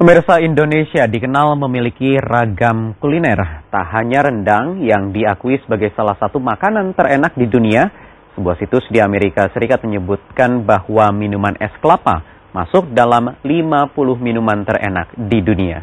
Pemirsa, Indonesia dikenal memiliki ragam kuliner. Tak hanya rendang yang diakui sebagai salah satu makanan terenak di dunia, sebuah situs di Amerika Serikat menyebutkan bahwa minuman es kelapa masuk dalam 50 minuman terenak di dunia.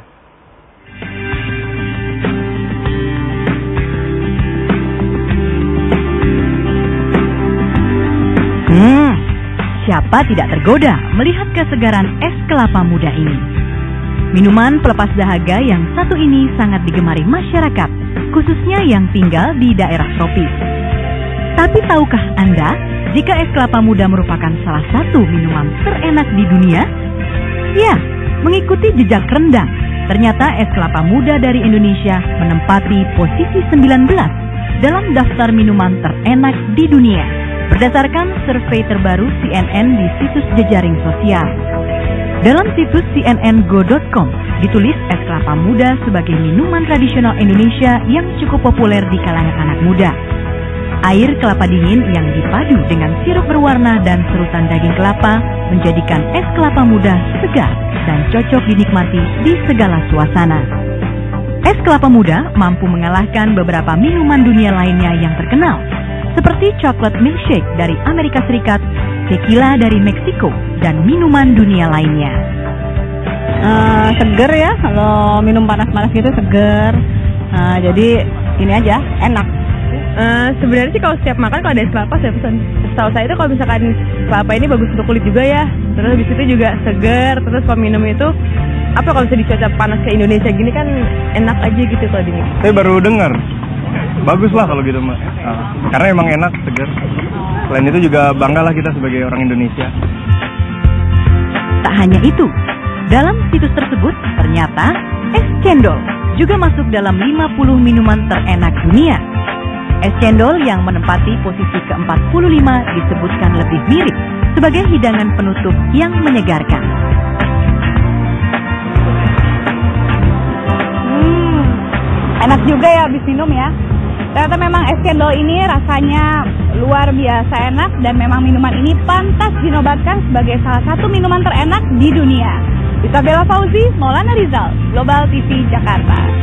Siapa tidak tergoda melihat kesegaran es kelapa muda ini? Minuman pelepas dahaga yang satu ini sangat digemari masyarakat, khususnya yang tinggal di daerah tropis. Tapi tahukah Anda jika es kelapa muda merupakan salah satu minuman terenak di dunia? Ya, mengikuti jejak rendang, ternyata es kelapa muda dari Indonesia menempati posisi 19 dalam daftar minuman terenak di dunia, berdasarkan survei terbaru CNN di situs jejaring sosial. Dalam situs cnngo.com ditulis es kelapa muda sebagai minuman tradisional Indonesia yang cukup populer di kalangan anak muda. Air kelapa dingin yang dipadu dengan sirup berwarna dan serutan daging kelapa menjadikan es kelapa muda segar dan cocok dinikmati di segala suasana. Es kelapa muda mampu mengalahkan beberapa minuman dunia lainnya yang terkenal, seperti chocolate milkshake dari Amerika Serikat, tequila dari Meksiko, dan minuman dunia lainnya. Seger ya, kalau minum panas-panas gitu seger. Jadi ini aja, enak. Sebenarnya sih kalau setiap makan kalau ada es kelapa saya pesan. Setahu saya itu kalau misalkan kelapa ini bagus untuk kulit juga ya. Terus habis itu juga seger. Terus kalau minum itu kalau bisa dicuaca panas ke Indonesia gini kan enak aja gitu kalau diminum. Saya baru dengar. Bagus lah kalau gitu, Mbak. Karena emang enak, segar. Selain itu juga banggalah kita sebagai orang Indonesia. Tak hanya itu, dalam situs tersebut ternyata es cendol juga masuk dalam 50 minuman terenak dunia. Es cendol yang menempati posisi ke-45 disebutkan lebih mirip sebagai hidangan penutup yang menyegarkan. Enak juga ya habis minum ya. Ternyata memang es cendol ini rasanya luar biasa enak dan memang minuman ini pantas dinobatkan sebagai salah satu minuman terenak di dunia. Isabella Fauzi, Maulana Rizal, Global TV Jakarta.